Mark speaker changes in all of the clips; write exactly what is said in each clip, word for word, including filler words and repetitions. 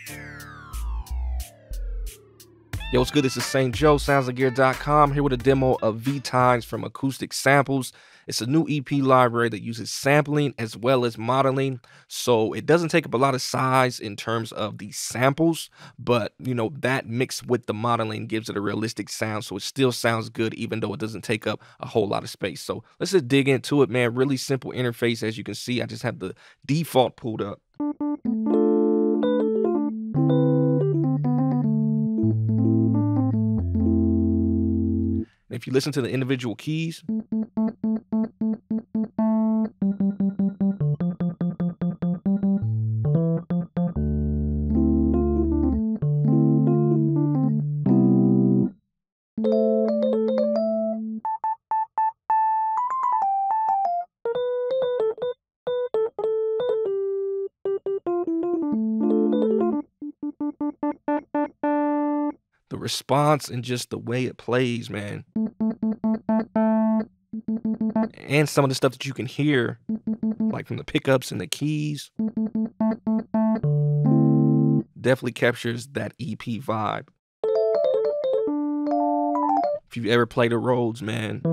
Speaker 1: Yo, what's good? This is Saint Joe, sounds like gear dot com, here with a demo of V-Times from Acoustic Samples. It's a new E P library that uses sampling as well as modeling, so it doesn't take up a lot of size in terms of the samples, but, you know, that mixed with the modeling gives it a realistic sound, so it still sounds good even though it doesn't take up a whole lot of space. So let's just dig into it, man. Really simple interface. As you can see, I just have the default pulled up. If you listen to the individual keys, the response and just the way it plays, man. And some of the stuff that you can hear, like from the pickups and the keys, definitely captures that E P vibe. If you've ever played a Rhodes, man.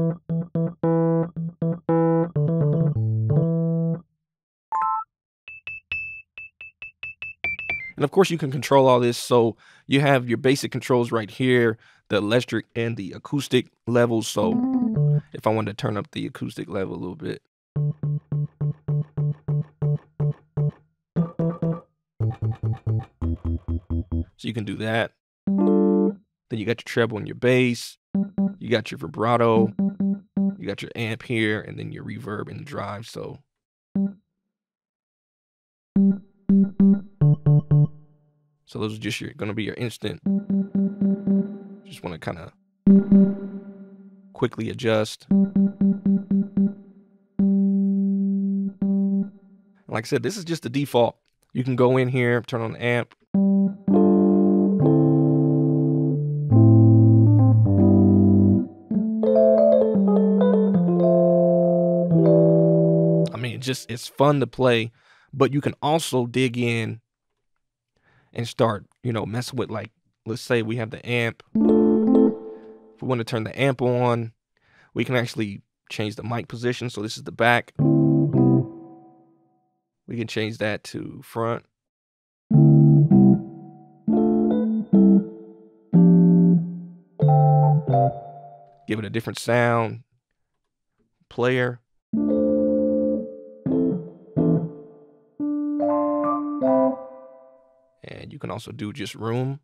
Speaker 1: And of course, you can control all this. So you have your basic controls right here, the electric and the acoustic levels. So if I wanted to turn up the acoustic level a little bit. So you can do that. Then you got your treble and your bass. You got your vibrato. You got your amp here, and then your reverb and the drive. So So those are just your gonna be your instant. Just want to kind of quickly adjust. Like I said, this is just the default. You can go in here, turn on the amp. I mean, it just it's fun to play, but you can also dig in and start, you know, messing with, like, let's say we have the amp. If we want to turn the amp on, we can actually change the mic position. So this is the back. We can change that to front. Give it a different sound. Player. And you can also do just room.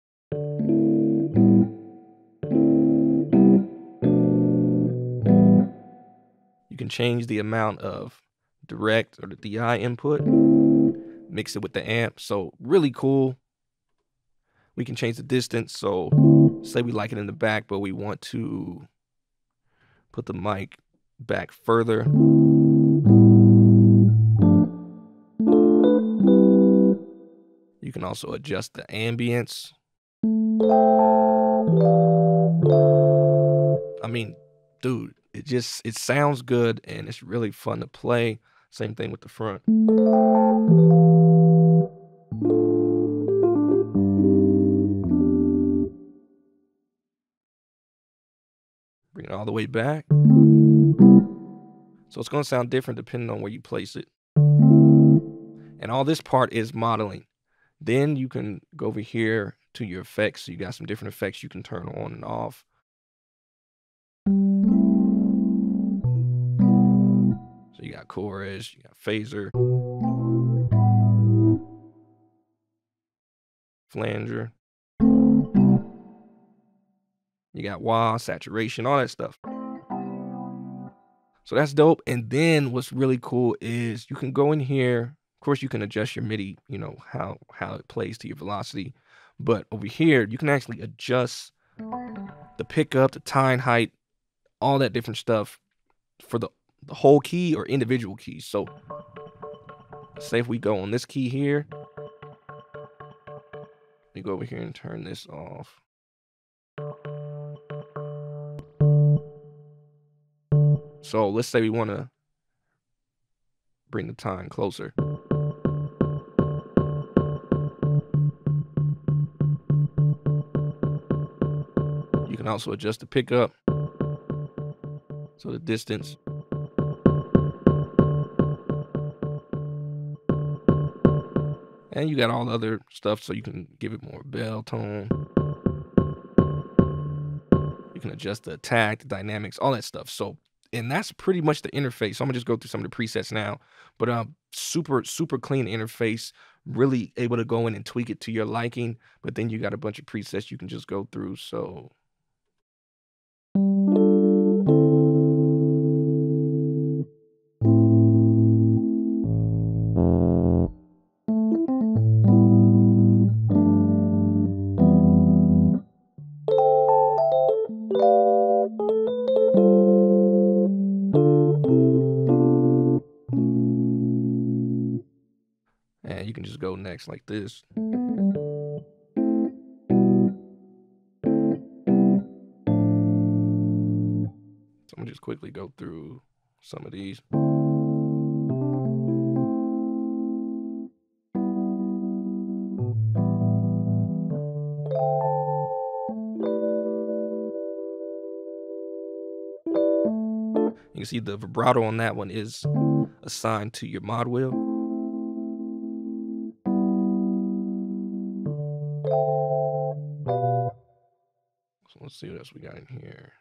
Speaker 1: You can change the amount of direct or the D I input, mix it with the amp. So really cool. We can change the distance. So say we like it in the back, but we want to put the mic back further. You can also adjust the ambience. I mean, dude, it just, it sounds good and it's really fun to play. Same thing with the front. Bring it all the way back. So it's going to sound different depending on where you place it. And all this part is modeling. Then you can go over here to your effects. So you got some different effects you can turn on and off. So you got chorus, you got phaser, flanger. You got wah, saturation, all that stuff. So that's dope. And then what's really cool is you can go in here. Of course, you can adjust your MIDI, you know, how, how it plays to your velocity. But over here, you can actually adjust the pickup, the time height, all that different stuff for the, the whole key or individual keys. So say if we go on this key here, we go over here and turn this off. So let's say we want to bring the time closer. can also adjust the pickup, so the distance. And you got all the other stuff, so you can give it more bell tone. You can adjust the attack, the dynamics, all that stuff. So, and that's pretty much the interface. So I'm gonna just go through some of the presets now. But um, super, super clean interface. Really able to go in and tweak it to your liking. But then you got a bunch of presets you can just go through. So. And you can just go next like this. So I'm gonna just quickly go through some of these. You can see the vibrato on that one is assigned to your mod wheel. So let's see what else we got in here.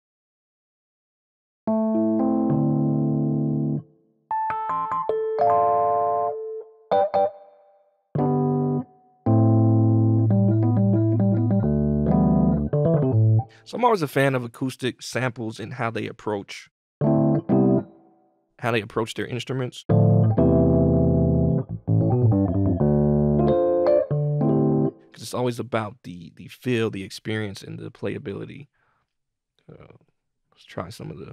Speaker 1: So I'm always a fan of acoustic samples and how they approach how they approach their instruments. Because it's always about the the feel, the experience, and the playability. Uh, let's try some of the.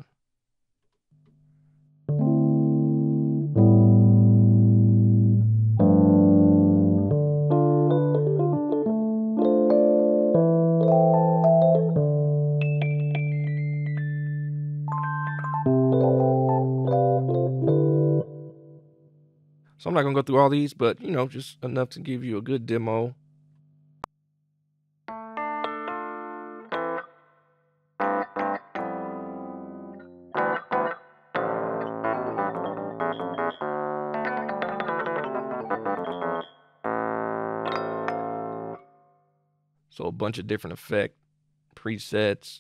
Speaker 1: So I'm not gonna go through all these, but you know, just enough to give you a good demo. So a bunch of different effect presets.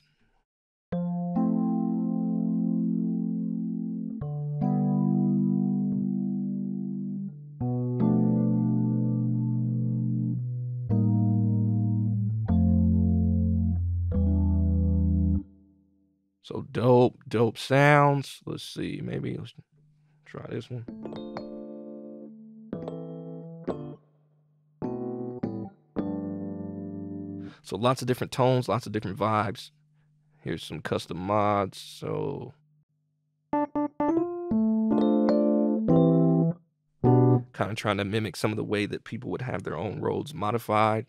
Speaker 1: So dope, dope sounds. Let's see, maybe let's try this one. So lots of different tones, lots of different vibes. Here's some custom mods. So kind of trying to mimic some of the way that people would have their own roads modified.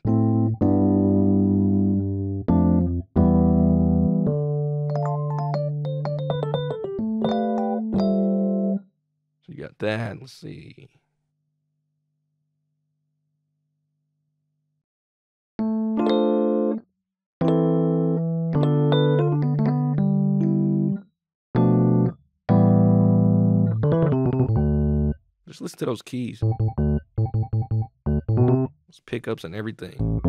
Speaker 1: So you got that. Let's see. Just listen to those keys. Those pickups and everything.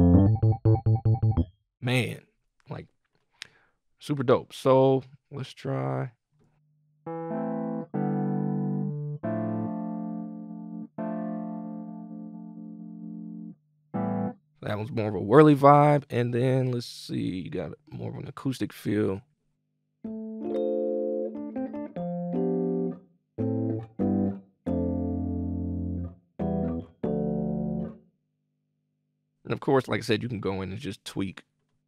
Speaker 1: Man, like super dope. So let's try. That one's more of a whirly vibe. And then let's see, you got more of an acoustic feel. And of course, like I said, you can go in and just tweak.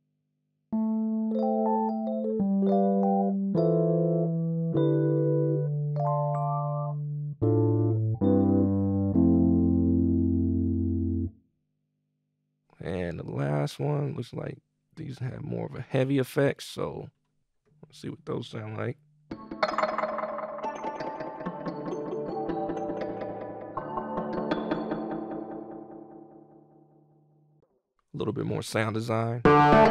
Speaker 1: And the last one looks like these have more of a heavy effect. So let's see what those sound like. A little bit more sound design.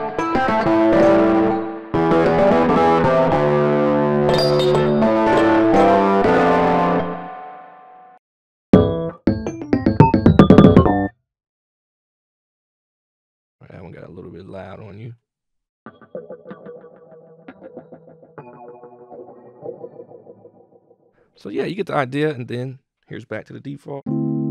Speaker 1: That one got a little bit loud on you. So yeah, you get the idea, and then here's back to the default.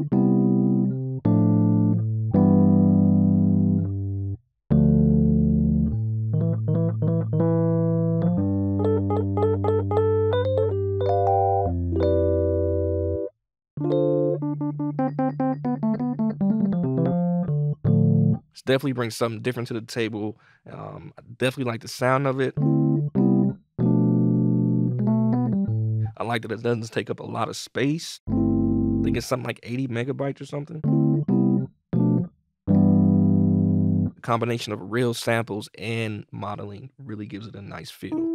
Speaker 1: This definitely brings something different to the table. Um, I definitely like the sound of it. I like that it doesn't take up a lot of space. I think it's something like eighty megabytes or something. The combination of real samples and modeling really gives it a nice feel.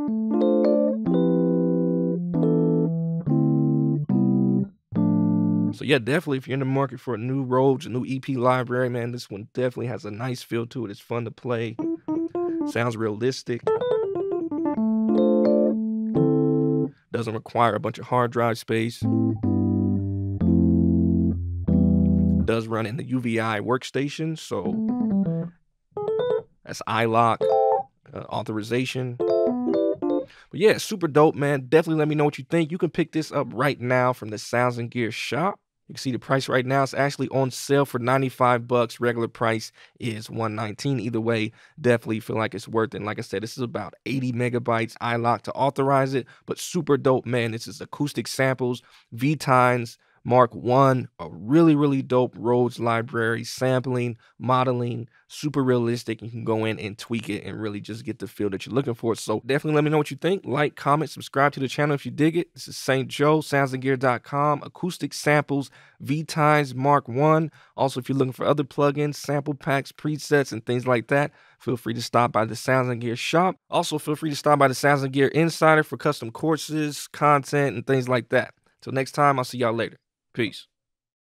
Speaker 1: So yeah, definitely if you're in the market for a new Rhodes, a new E P library, man, this one definitely has a nice feel to it. It's fun to play. Sounds realistic. Doesn't require a bunch of hard drive space. Does run in the U V I workstation, so that's iLok uh, authorization. But yeah, super dope, man. Definitely let me know what you think. You can pick this up right now from the Sounds and Gear shop. You can see the price right now. It's actually on sale for ninety-five bucks. Regular price is one nineteen. Either way, definitely feel like it's worth it. And like I said, this is about eighty megabytes iLok to authorize it, but super dope, man. This is Acoustic Samples V-Tines Mark one, a really, really dope Rhodes library, sampling, modeling, super realistic. You can go in and tweak it and really just get the feel that you're looking for. So definitely let me know what you think. Like, comment, subscribe to the channel if you dig it. This is Saint Joe, sounds and gear dot com, Acoustic Samples, V-Tines Mark one. Also, if you're looking for other plugins, sample packs, presets, and things like that, feel free to stop by the Sounds and Gear shop. Also, feel free to stop by the Sounds and Gear Insider for custom courses, content, and things like that. Till next time, I'll see y'all later. Peace.